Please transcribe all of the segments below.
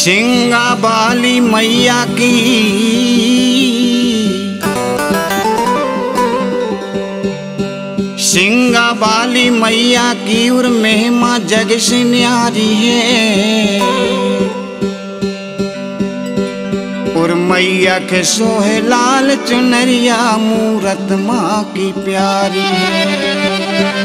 सिंगा बाली मैया की सिंगा बाली मैया की और महिमा जग से न्यारी है। और मैया के सोहे लाल चुनरिया मूरत माँ की प्यारी है।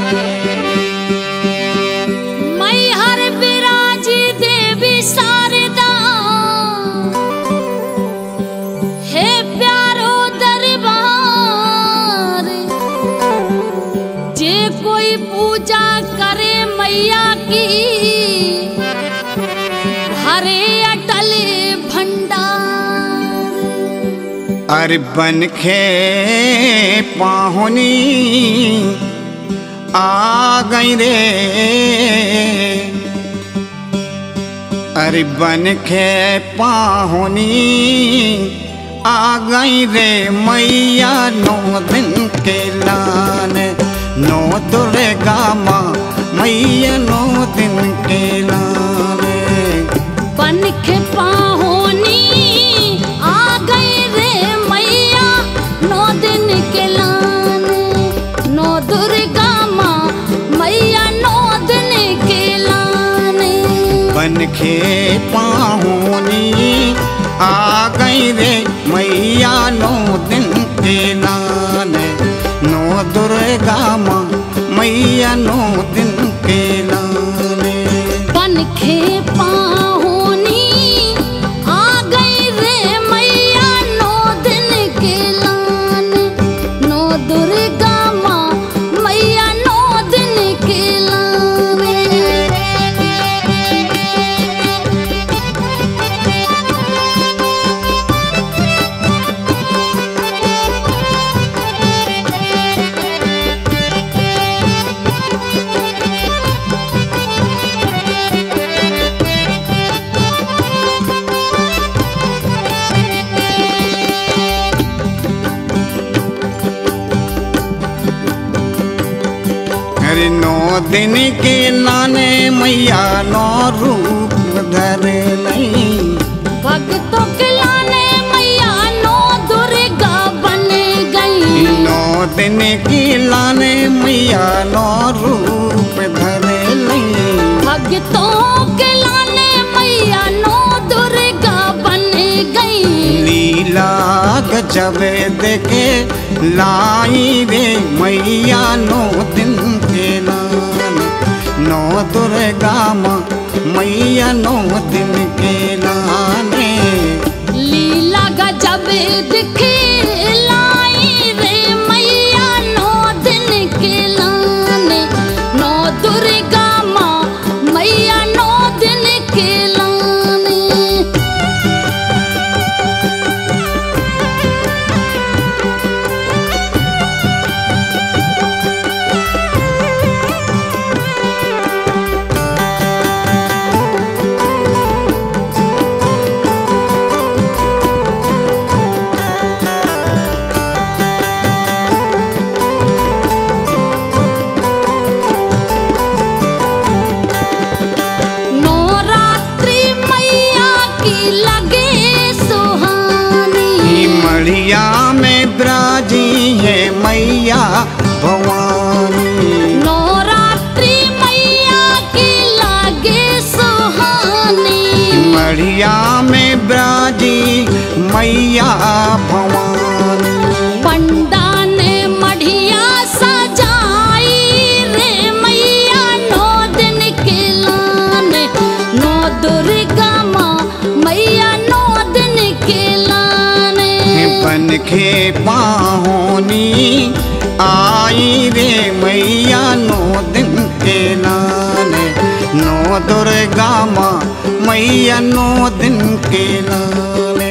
अरे बन के पाहुनी आ गई रे, अरे बन के पाहुनी आ गई रे मैया 9 दिन के लान। 9 दुर्गा माँ मैया 9 दिन के लान। बन के पाहुनी आ गई रे मैया 9 दिन के लान। 9 दुर्गा माँ मैया 9 दिन के लान। बन के पाहुनी आ गई रे मैया 9 दिन के लान। 9 दुर्गा माँ मैया 9 दिन के लान। बन के पाहुनी आ गई रे मैया 9 दिन के लान। 9 दुर्गा माँ मैया 9 दिन के लान। अरे 9 दिन के लाने मैया 9 रूप धरे नहीं। भक्तों के लाने मैया 9 दुर्गा बन गई। 9 दिन की लाने मैया 9 रूप धरे नहीं। भक्तों के लाने मैया 9 दुर्गा बन गई। लीला गजब देखे लाई रे मैया 9 दिन के लान। 9 दुर्गा माँ मैया 9 दिन के लाने। लीला गजब दिखे लाई रे मैया 9 दिन के लाने। 9 दुर्गा माँ मैया 9 दिन के लाने। मढ़िया में ब्राजी है मैया भवानी। नवरात्रि मैया की लागे सुहानी। मढ़िया में ब्राजी मैया भवानी। पंडा ने मढ़िया सजाई रे मैया 9 दिन के लाने। 9 दुर्गा माँ मैया 9 दिन के लाने। बन के पाहुनी आई रे मैया 9 दिन के लाने। 9 दुर्गा माँ मैया 9 दिन के लाने।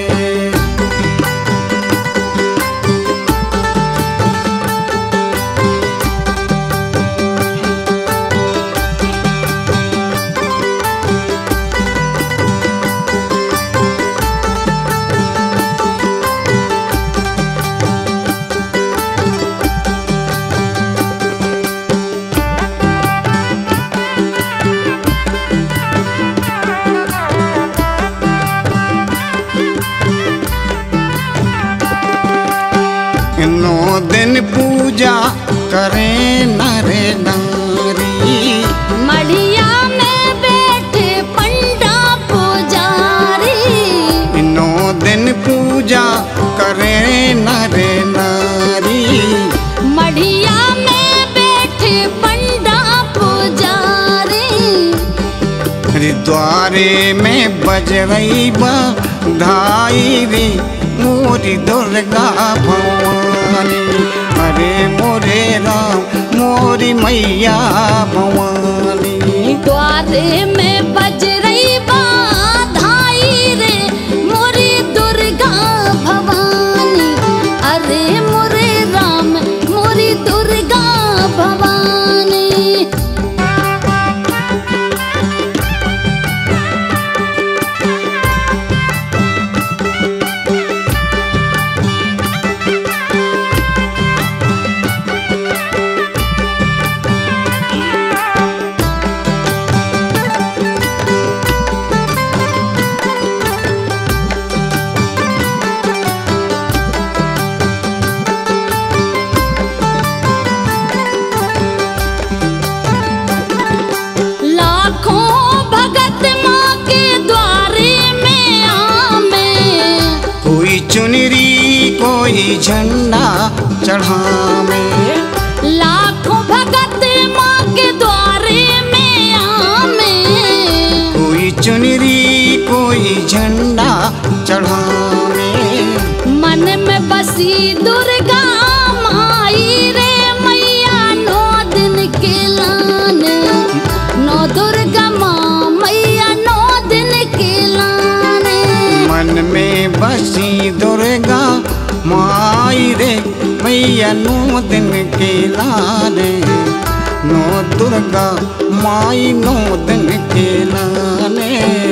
पूजा करे नर नारी। मढ़िया में बैठे पंडा पुजारी। 9 दिन पूजा करे नर नारी। मढ़िया में बैठे पंडा पुजारी। द्वारे में बजरई बधाई रे मोरी दुर्गा भवानी। अरे मोरे राम मोरी मैया भवानी। द्वारे में बजरई बधाई रे मोरी दुर्गा भवानी। अरे मोरे राम मोरी दुर्गा भवानी। चुनरी कोई झंडा चढ़ावे। लाखों भगत माँ के द्वारे में आवे। कोई चुनरी कोई झंडा चढ़ावे। मन में बसी दुर्गा माई रे मैया 9 दिन के लाने। 9 दुर्गा माँ मैया 9 दिन के लाने। मन में बसी दुर्गा माई रे मैया 9 दिन के लाने। 9 दुर्गा माई 9 दिन के लाने।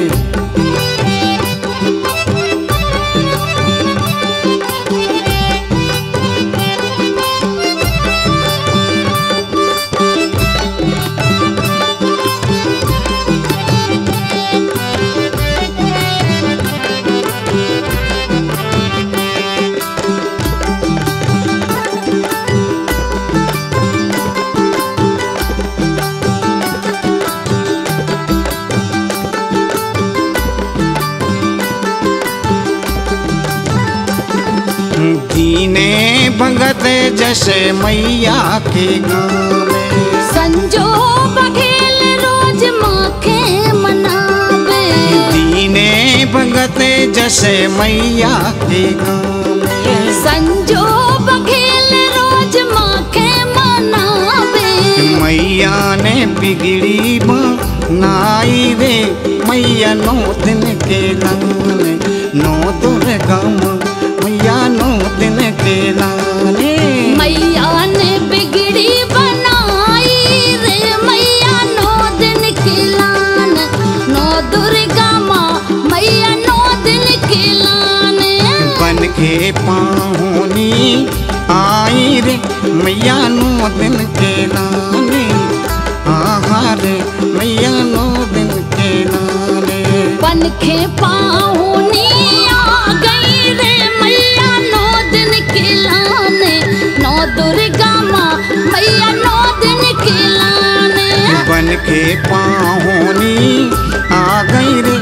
दीने भगत जैसे मैया के गावे। संजो बघेल रोज माखे मनावे। दीने भगत जैसे मैया के गावे। संजो बघेल रोज माखे मनावे। मैया ने बिगड़ी बनाई रे मैया 9 दिन के लाने। 9 दुर्गा मैया 9 दिन के लाने। मैया ने बिगड़ी बनाई रे मैया 9 दिन के लाने। 9 दुर्गा माँ मैया 9 दिन के लाने। बन के पाहुनी आई रे मैया 9 दिन के लाने। आहार मैया 9 दिन के लाने। बन के पाहुनी आ गई रे मैया 9 दिन के लाने। 9 दुर्गा माँ मैया 9 दिन के लाने। बन के पाहुनी आ गई रे